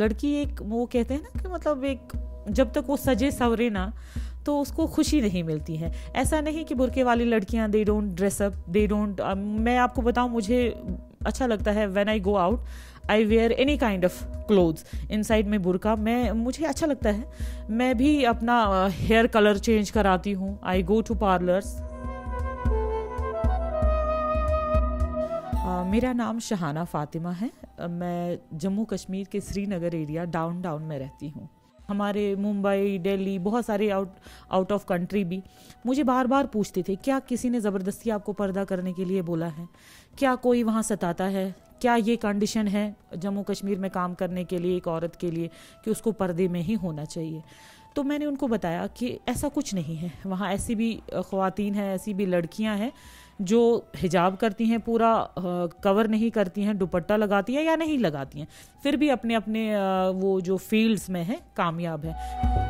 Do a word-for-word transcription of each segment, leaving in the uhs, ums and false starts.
लड़की एक वो कहते हैं ना कि मतलब एक जब तक वो सजे सवरे ना तो उसको खुशी नहीं मिलती है। ऐसा नहीं कि बुर्के वाली लड़कियां they don't dress up, they don't, मैं आपको बताऊं मुझे अच्छा लगता है when I go out I wear any kind of clothes inside में बुर्का, मैं मुझे अच्छा लगता है। मैं भी अपना हेयर कलर चेंज कराती हूँ, आई गो टू पार्लर्स। मेरा नाम शहाना फातिमा है, मैं जम्मू कश्मीर के श्रीनगर एरिया डाउन टाउन में रहती हूँ। हमारे मुंबई, दिल्ली, बहुत सारे आउट आउट ऑफ कंट्री भी मुझे बार बार पूछते थे क्या किसी ने ज़बरदस्ती आपको पर्दा करने के लिए बोला है, क्या कोई वहाँ सताता है, क्या ये कंडीशन है जम्मू कश्मीर में काम करने के लिए एक औरत के लिए कि उसको पर्दे में ही होना चाहिए। तो मैंने उनको बताया कि ऐसा कुछ नहीं है, वहाँ ऐसी भी ख़वातीन हैं, ऐसी भी लड़कियाँ हैं जो हिजाब करती हैं, पूरा कवर नहीं करती हैं, दुपट्टा लगाती हैं या नहीं लगाती हैं, फिर भी अपने अपने वो जो फील्ड्स में हैं कामयाब हैं।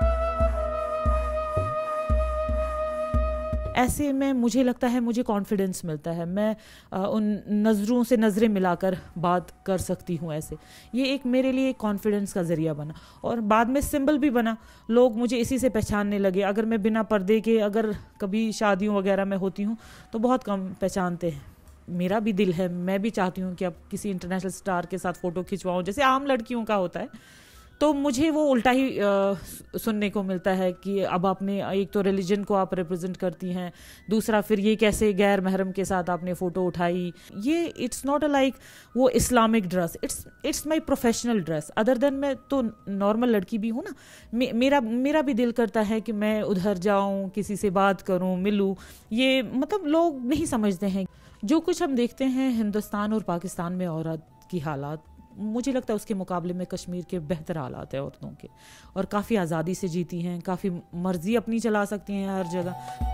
ऐसे में मुझे लगता है मुझे कॉन्फिडेंस मिलता है, मैं उन नज़रों से नज़रें मिलाकर बात कर सकती हूँ। ऐसे ये एक मेरे लिए एक कॉन्फिडेंस का ज़रिया बना और बाद में सिंबल भी बना, लोग मुझे इसी से पहचानने लगे। अगर मैं बिना पर्दे के अगर कभी शादियों वगैरह में होती हूँ तो बहुत कम पहचानते हैं। मेरा भी दिल है, मैं भी चाहती हूँ कि अब किसी इंटरनेशनल स्टार के साथ फ़ोटो खिंचवाऊँ जैसे आम लड़कियों का होता है, तो मुझे वो उल्टा ही आ, सुनने को मिलता है कि अब आपने एक तो रिलीजन को आप रिप्रेजेंट करती हैं, दूसरा फिर ये कैसे गैर महरम के साथ आपने फ़ोटो उठाई। ये इट्स नॉट अ लाइक वो Islamic dress, it's it's my professional dress. Other than मैं तो नॉर्मल लड़की भी हूँ ना, मे, मेरा मेरा भी दिल करता है कि मैं उधर जाऊँ, किसी से बात करूँ, मिलूँ। ये मतलब लोग नहीं समझते हैं। जो कुछ हम देखते हैं हिंदुस्तान और पाकिस्तान में औरत की हालात, मुझे लगता है उसके मुकाबले में कश्मीर के बेहतर हालात है औरतों के, और काफ़ी आज़ादी से जीती हैं, काफ़ी मर्जी अपनी चला सकती हैं हर जगह।